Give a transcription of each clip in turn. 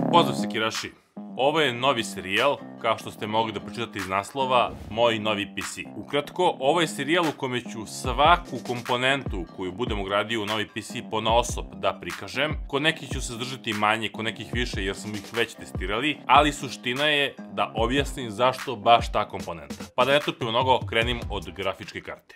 Pozdrav se Kiraši, ovo je novi serijal, kao što ste mogli da pročitate iz naslova, Moj novi PC. Ukratko, ovo je serijal u kome ću svaku komponentu koju budem ugradio u novi PC ponaosob da prikažem. Kod nekih ću se zadržati manje, kod nekih više jer smo ih već testirali, ali suština je da objasnim zašto baš ta komponenta. Pa da ne trpim mnogo, krenim od grafičke karte.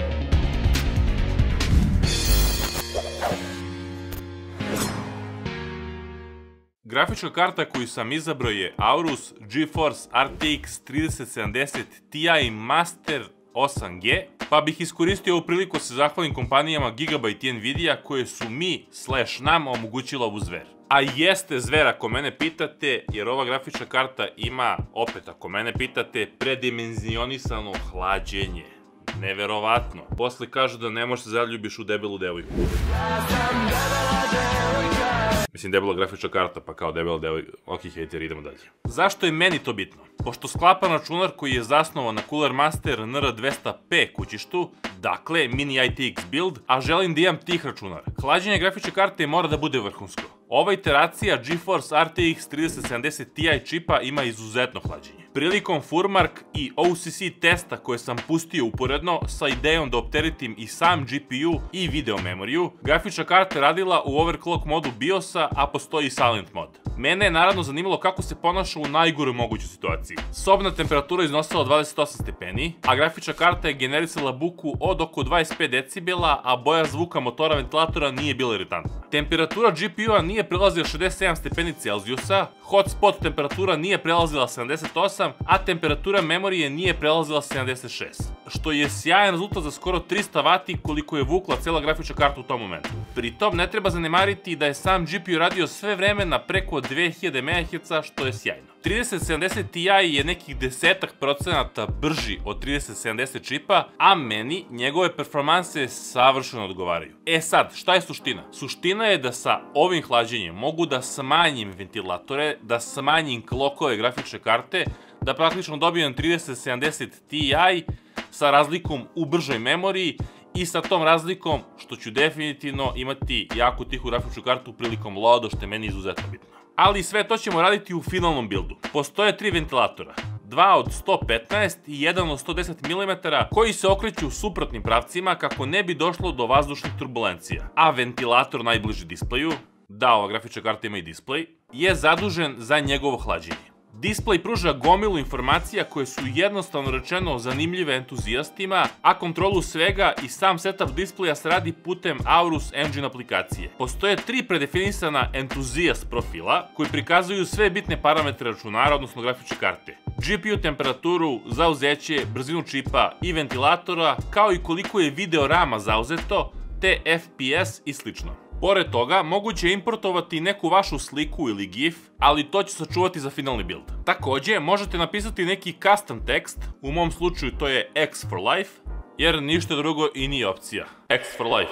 Grafička karta koju sam izabrao je Aorus GeForce RTX 3070 Ti Master 8G, pa bih iskoristio ovu priliku da se zahvalim kompanijama Gigabyte i Nvidia koje su nam omogućila ovu zver. A jeste zver ako mene pitate, jer ova grafička karta ima, opet ako mene pitate, predimenzionisano hlađenje. Neverovatno. Posle kažu da ne možeš se zaljubiš u debelu devojku. Mislim, debela grafička karta, pa kao debela devojka. Ok, hejter, idemo dalje. Zašto je meni to bitno? Pošto sklapam računar koji je zasnovan na Cooler Master NR200P kućištu, dakle, mini ITX build, a želim da imam tih računara. Hlađenje grafičke karte mora da bude vrhunsko. Ova iteracija GeForce RTX 3070 Ti čipa ima izuzetno hlađenje. Prilikom Furmark i OCC testa koje sam pustio uporedno sa idejom da opteretim i sam GPU i video memoriju, grafička karta je radila u overclock modu BIOS-a, a postoji i silent mod. Mene je naravno zanimalo kako se ponaša u najgoroj mogućoj situaciji. Sobna temperatura iznosila 28 stepeni, a grafička karta je generisala buku od oko 25 decibela, a boja zvuka motora ventilatora nije bila iritantna. Temperatura GPU-a nije prelazila 67 stepeni Celzijusa, hotspot temperatura nije prelazila 78, a temperatura memorije nije prelazila 76, što je sjajan rezultat za skoro 300 W koliko je vukla cela grafička karta u tom momentu. Pritom ne treba zanemariti da je sam GPU radio sve vreme na preko 2000 MHz, što je sjajno. 3070 Ti je nekih 10% brži od 3070 čipa, a meni njegove performanse savršeno odgovaraju. E sad, šta je suština? Suština je da sa ovim hlađenjem mogu da smanjim ventilatore, da smanjim klokove grafičke karte, da praktično dobijem 3070 Ti sa razlikom u bržoj memoriji i sa tom razlikom što ću definitivno imati jako tihu grafičku kartu prilikom loada, što je meni izuzetno bitno. Ali sve to ćemo raditi u finalnom buildu. Postoje 3 ventilatora, 2 od 115 i 1 od 110 mm koji se okreću u suprotnim pravcima kako ne bi došlo do vazdušnih turbulencija. A ventilator najbliži displeju, da, ova grafička karta ima i displej, je zadužen za njegovo hlađenje. Displej pruža gomilu informacija koje su jednostavno rečeno zanimljive entuzijastima, a kontrolu svega i sam setup displeja se radi putem Aorus Engine aplikacije. Postoje 3 predefinisana entuzijast profila koji prikazuju sve bitne parametre računara, odnosno grafičke karte. GPU temperaturu, zauzeće, brzinu čipa i ventilatora, kao i koliko je video rama zauzeto, te FPS i slično. Pored toga, moguće je importovati neku vašu sliku ili GIF, ali to ću sačuvati za finalni build. Takođe, možete napisati neki custom tekst, u mom slučaju to je X for Life, jer ništa drugo i nije opcija. X for Life,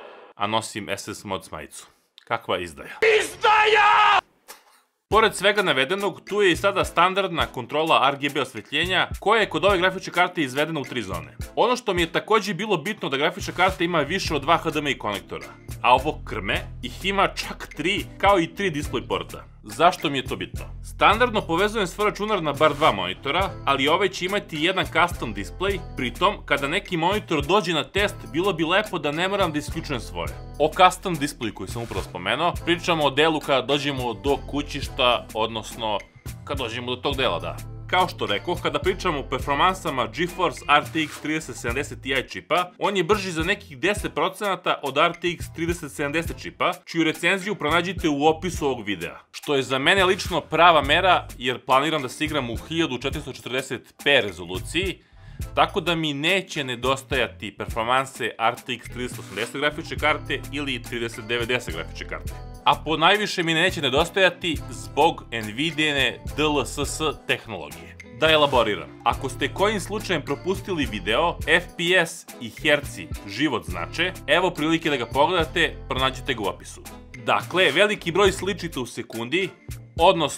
a nosim SS Mods majicu. Kakva izdaja? Izdaja! Pored svega navedenog, tu je i sada standardna kontrola RGB osvetljenja koja je kod ove grafičke karte izvedena u 3 zone. Ono što mi je takođe bilo bitno da grafička karta ima više od 2 HDMI konektora, a ovo krme ih ima čak 3, kao i 3 display porta. Zašto mi je to bitno? Standardno povezujem svoj računar na bar 2 monitora, ali ovaj će imati jedan custom display, pritom kada neki monitor dođe na test bilo bi lepo da ne moram da isključujem svoje. O custom displayu koji sam upravo spomenuo, pričamo o delu kada dođemo do kućišta, odnosno kada dođemo do tog dela, da. Kao što rekoh, kada pričamo o performansama GeForce RTX 3070 Ti čipa, on je brži za nekih 10% od RTX 3070 čipa, čiju recenziju pronađite u opisu ovog videa. Što je za mene lično prava mera, jer planiram da se igram u 1440p rezoluciji, tako da mi neće nedostajati performanse RTX 3080 grafičke karte ili 3090 grafičke karte. A po najviše mi neće nedostajati zbog Nvidiine DLSS tehnologije. Da elaboriram. Ako ste kojim slučajem propustili video, FPS i herci život znače, evo prilike da ga pogledate, pronađite ga u opisu. Dakle, veliki broj sličica u sekundi, odnosno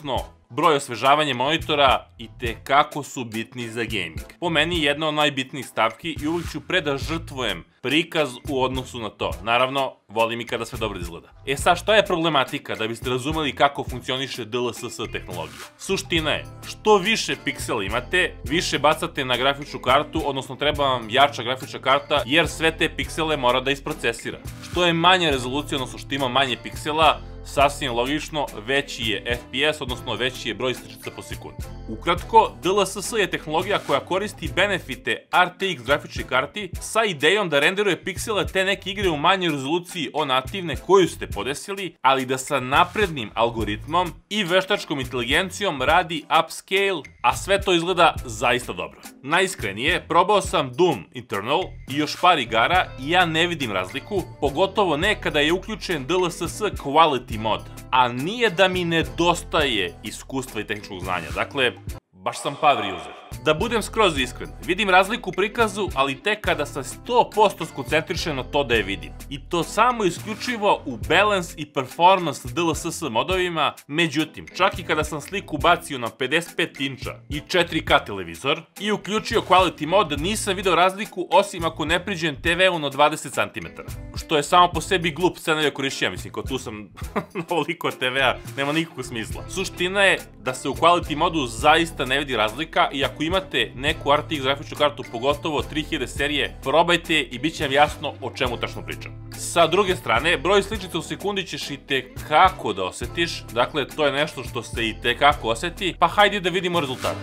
broj osvežavanja monitora i tekako su bitni za gaming. Po meni jedna od najbitnijih stavki i uvijek ću pre da žrtvujem prikaz u odnosu na to. Naravno, volim i kada sve dobro izgleda. Sad, šta je problematika da biste razumeli kako funkcioniše DLSS tehnologija? Suština je, što više piksela imate, više bacate na grafičku kartu, odnosno treba vam jača grafička karta, jer sve te piksele mora da isprocesira. Što je manja rezolucija, odnosno što ima manje piksela, sasvim logično, veći je FPS, odnosno veći je broj sličica po sekundi. Ukratko, DLSS je tehnologija koja koristi benefite RTX grafičkih karti sa idejom da renderuje piksele te neke igre u manjoj rezoluciji od nativne koju ste podesili, ali da sa naprednim algoritmom i veštačkom inteligencijom radi upscale, a sve to izgleda zaista dobro. Najiskrenije, probao sam Doom Eternal i još par igara i ja ne vidim razliku, pogotovo ne kada je uključen DLSS Quality mod, a nije da mi nedostaje iskustva i tehničkog znanja, dakle, baš sam power user. Da budem skroz iskren, vidim razliku u prikazu, ali tek kada sam 100% skoncentrišen na to da je vidim. I to samo isključivo u balance i performance DLSS modovima, međutim, čak i kada sam sliku bacio na 55 inča i 4K televizor i uključio quality mod, nisam video razliku osim ako ne priđem TV-u na 20 cm. Što je samo po sebi glup scenarij korišćenja, mislim, ko tu sam na ovoliko TV-a, nema nikakvog smisla. Suština je da se u quality modu zaista ne vidi razlika i ako imate neku RTX grafičku kartu, pogotovo 3000 serije, probajte i bit će vam jasno o čemu tačno pričam. Sa druge strane, broj sličica u sekundi ćeš i tekako da osetiš, dakle to je nešto što se i tekako oseti, pa hajde da vidimo rezultate.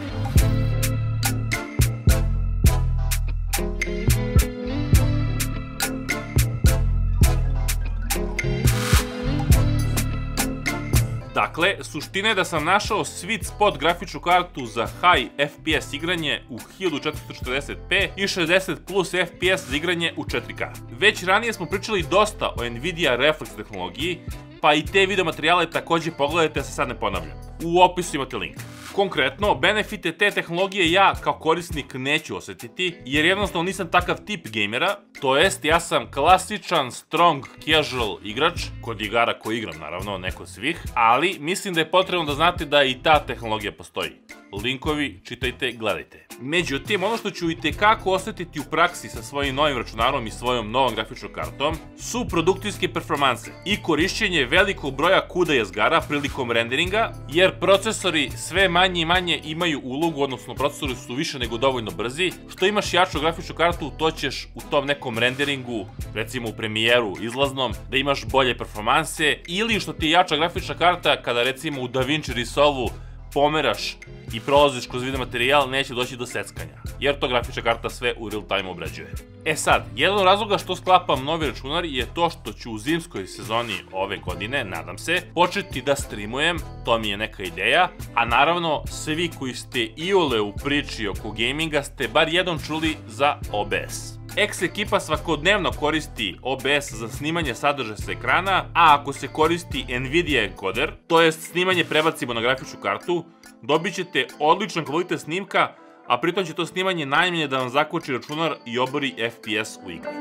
Dakle, suština je da sam našao sweet spot grafičku kartu za high FPS igranje u 1440p i 60 plus FPS za igranje u 4K. Već ranije smo pričali dosta o Nvidia Reflex tehnologiji, pa i te video materijale takođe pogledajte, da se sad ne ponavljam. U opisu imate link. Konkretno, benefite te tehnologije ja kao korisnik neću osetiti, jer jednostavno nisam takav tip gamera, to jest ja sam klasičan strong casual igrač, kod igara koji igram naravno, ne kod svih, ali mislim da je potrebno da znate da i ta tehnologija postoji. Linkovi, čitajte, gledajte. Međutim, ono što ću i tekako osetiti u praksi sa svojim novim računarom i svojom novom grafičkom kartom su produktivske performanse i korišćenje velikog broja CUDA jezgara prilikom renderinga, jer procesori sve manje i manje imaju ulogu, odnosno procesori su više nego dovoljno brzi. Što imaš jaču grafičku kartu, to ćeš u tom nekom renderingu, recimo u Premieru izlaznom, da imaš bolje performanse, ili što ti je jača grafička karta kada recimo u DaVinci Resolve pomeraš i prolaziš kroz video materijal, neće doći do seckanja, jer to grafička karta sve u real time obrađuje. Sad, jedan od razloga što sklapam novi računar je to što ću u zimskoj sezoni ove godine, nadam se, početi da streamujem, to mi je neka ideja, a naravno, svi koji ste iole u priči oko gaminga ste bar jednom čuli za OBS. X ekipa svakodnevno koristi OBS za snimanje sadržaja sa ekrana, a ako se koristi Nvidia encoder, to jest snimanje prebacimo na grafičku kartu, dobit ćete odličan kvalitet snimka, a pritom će to snimanje najmanje da vam zakoči računar i obori FPS u igri.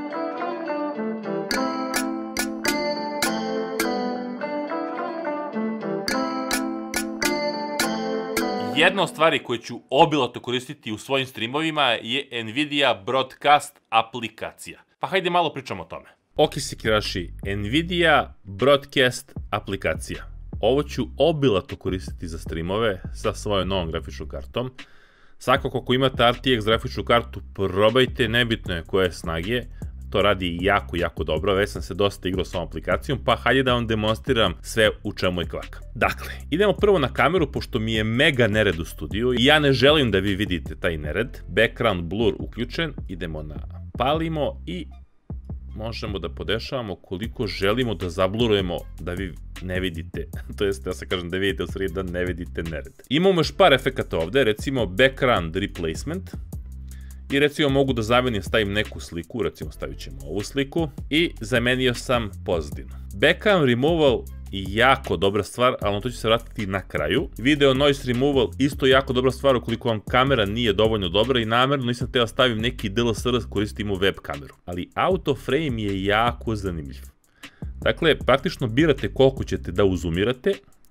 Jedna od stvari koje ću obilato koristiti u svojim streamovima je Nvidia Broadcast aplikacija. Pa hajde malo pričamo o tome. Ok, sekiraši, Nvidia Broadcast aplikacija. Ovo ću obilato koristiti za streamove sa svojom novom grafičkom kartom. Svakako, ako imate RTX grafičku kartu, probajte, nebitno je koje snage. To radi jako dobro, već sam se dosta igrao s ovom aplikacijom, pa hajde da vam demonstriram sve u čemu je kvaka. Dakle, idemo prvo na kameru, pošto mi je mega nered u studiju i ja ne želim da vi vidite taj nered. Background blur uključen, idemo na palimo i možemo da podešavamo koliko želimo da zablurujemo da vi ne vidite, to jest da se kažem da vidite u stvari da ne vidite nered. Imamo još par efekata ovde, recimo background replacement. I recimo mogu da zamenim, stavim neku sliku, recimo stavit ćemo ovu sliku i zamenio sam pozadinu. Background removal je jako dobra stvar, ali na to ću se vratiti na kraju. Video noise removal isto jako dobra stvar ukoliko vam kamera nije dovoljno dobra i namerno nisam teo stavim neki DSLR, koristimo web kameru. Ali auto frame je jako zanimljiv. Dakle, praktično birate koliko ćete da uzumirate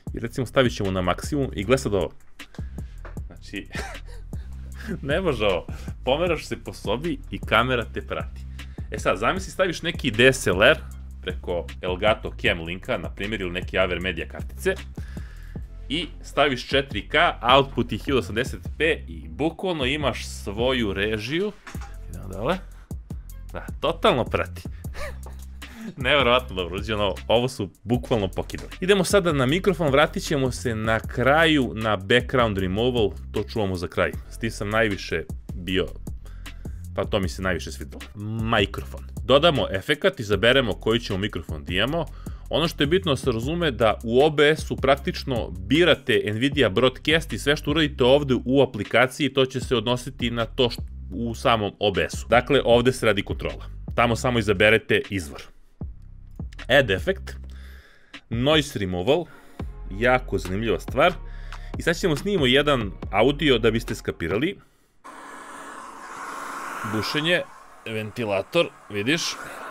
I recimo stavit ćemo na maksimum i gled sad ovo. Znači, ne može ovo. Pomeraš se po sobi i kamera te prati. E sad, zamisli staviš neki DSLR preko Elgato Cam linka, na primjer, ili neke Avermedia kartice, i staviš 4K, output je 1080p i bukvalno imaš svoju režiju. Idemo dole. Da, totalno prati. Nevjerovatno dobro urađeno, ovo su bukvalno pokidali. Idemo sada na mikrofon, vratit ćemo se na kraju na background removal, to čuvamo za kraj. S tim sam najviše bio, pa to mi se najviše svidilo. Mikrofon. Dodamo efekat, izaberemo koji ćemo mikrofon da imamo. Ono što je bitno da se razume da u OBS-u praktično birate NVIDIA Broadcast i sve što uradite ovde u aplikaciji, to će se odnositi na to u samom OBS-u. Dakle, ovde se radi kontrola. Tamo samo izaberete izvor. Add effect, noise removal, jako zanimljiva stvar. I sad ćemo snimimo jedan audio da biste skapirali. Bušenje, ventilator, vidiš.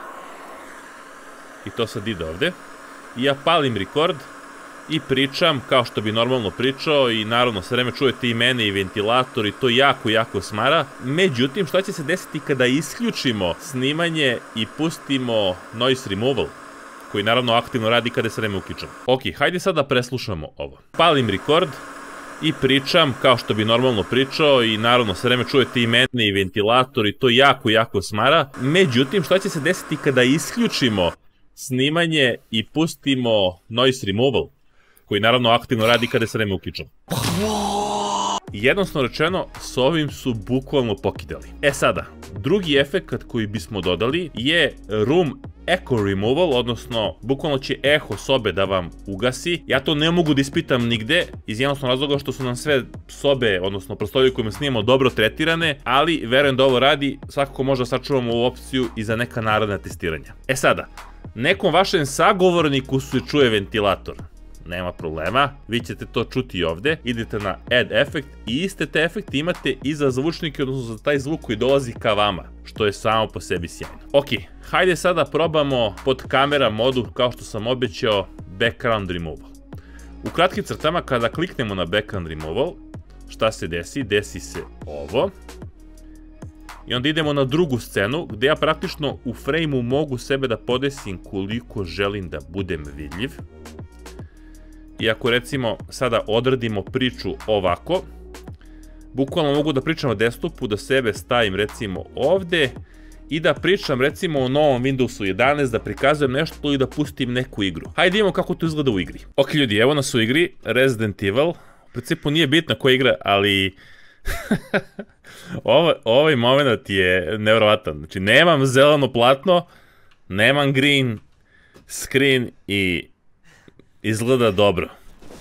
I to sad ide ovde. I ja palim record i pričam kao što bi normalno pričao i naravno sve vreme čujete i mene i ventilator i to jako smara. Međutim, šta će se desiti kada isključimo snimanje i pustimo noise removal, koji naravno aktivno radi kada se vreme uključamo. Ok, hajde sad da preslušamo ovo. Palim record i pričam kao što bi normalno pričao i naravno sve vreme čujete i mene i ventilator i to jako smara. Međutim, šta će se desiti kada isključimo snimanje i pustimo noise removal, koji naravno aktivno radi kada se vreme uključamo. Jednostavno rečeno, s ovim su bukvalno pokidali. E sada, drugi efekt koji bismo dodali je room echo removal, odnosno bukvalno će eho sobe da vam ugasi. Ja to ne mogu da ispitam nigde, iz jednostavnog razloga što su nam sve sobe, odnosno prostorije kojima snimamo dobro tretirane, ali verujem da ovo radi, svakako možda sačuvamo ovu opciju i za neka naredna testiranja. E sada, nekom vašem sagovorniku se čuje ventilator. Nema problema, vi ćete to čuti ovde, idete na Add Effect i iste te efekte imate i za zvučnike, odnosno za taj zvuk koji dolazi ka vama, što je samo po sebi sjajno. Ok, hajde sada probamo pod kamera modu, kao što sam obećao, Background Removal. U kratkim crtama, kada kliknemo na Background Removal, šta se desi? Desi se ovo. I onda idemo na drugu scenu, gde ja praktično u frame-u mogu sebe da podesim koliko želim da budem vidljiv. I ako recimo sada odradimo priču ovako, bukvalno mogu da pričam o desktopu, da sebe stavim recimo ovde i da pričam recimo o novom Windowsu 11, da prikazujem nešto ili da pustim neku igru. Hajde vidimo kako to izgleda u igri. Ok ljudi, evo nas u igri, Resident Evil. U principu nije bitna koja igra, ali ovaj moment je nevjerovatan. Znači nemam zeleno platno, nemam green screen i izgleda dobro.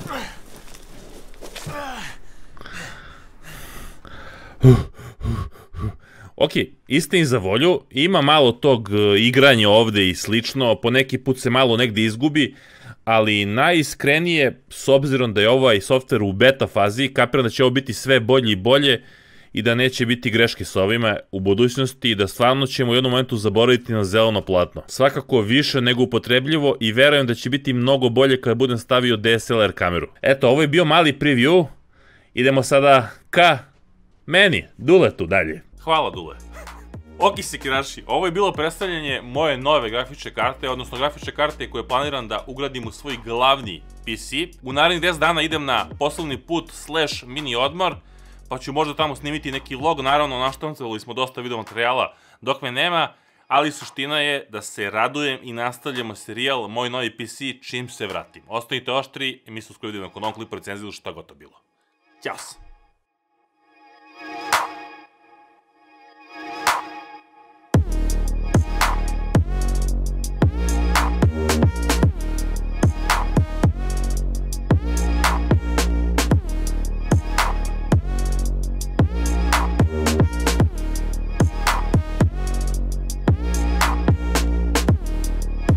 Ok, istini za volju, ima malo tog igranja ovde i slično, po neki put se malo negde izgubi, ali najiskrenije, s obzirom da je ovaj softver u beta fazi, kapiram da će ovo biti sve bolje i bolje i da neće biti greške s ovima u budućnosti i da stvarno ćemo u jednom momentu zaboraviti na zeleno platno. Svakako više nego upotrebljivo i verujem da će biti mnogo bolje kada budem stavio DSLR kameru. Eto, ovo je bio mali preview. Idemo sada ka meni, Duletu dalje. Hvala Dule. Ok sekiraši, ovo je bilo predstavljanje moje nove grafičke karte, odnosno grafičke karte koje planiram da ugradim u svoj glavni PC. U narednih 10 dana idem na poslovni put / mini odmor, pa ću možda tamo snimiti neki vlog, naravno naštancovali smo dosta video materijala dok me nema, ali suština je da se radujem i nastavljamo serijal Moj novi PC čim se vratim. Ostanite oštri i mi se uskoro vidimo nakon ovog klipa recenziju šta god to bilo. Ćao se!